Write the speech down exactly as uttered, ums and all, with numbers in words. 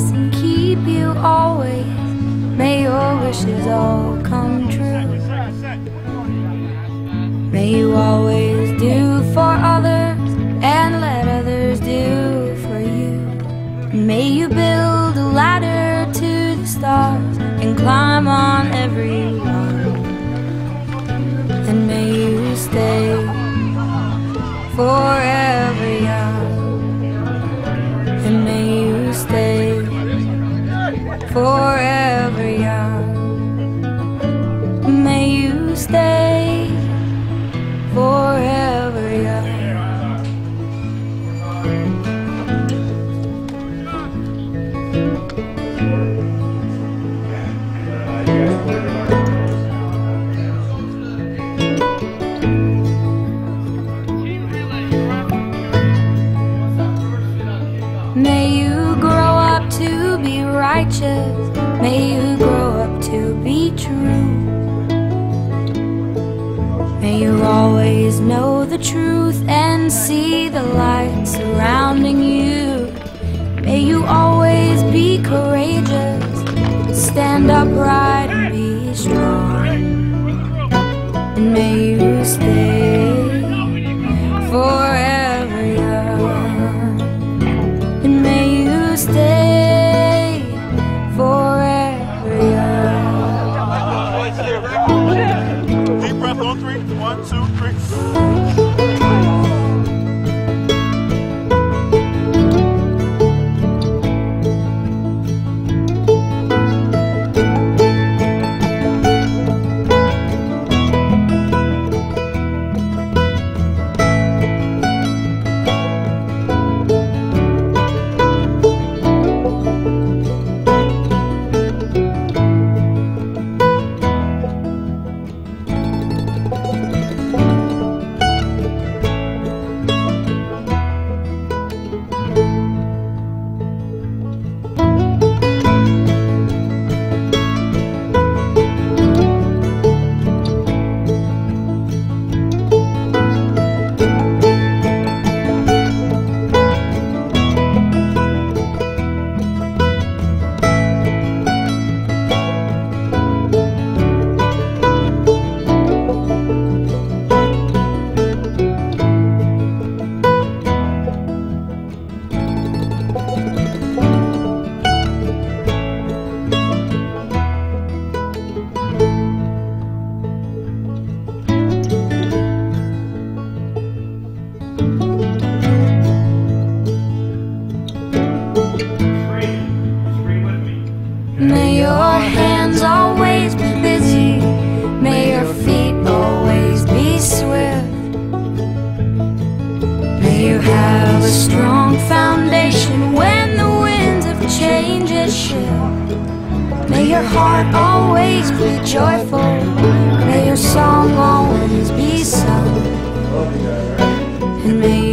and keep you always. May your wishes all come true. May you always do for others and let others do for you. May you build a ladder to the stars and climb on every one. And may you stay forever young. And may you stay forever young. May you stay forever young. May you grow up to be righteous. May you grow up to be true. May you always know the truth and see the light surrounding you. May you always be courageous, stand upright and be strong. And may you stay forever young. And may you stay forever young. Deep breath on three. One, two, three. May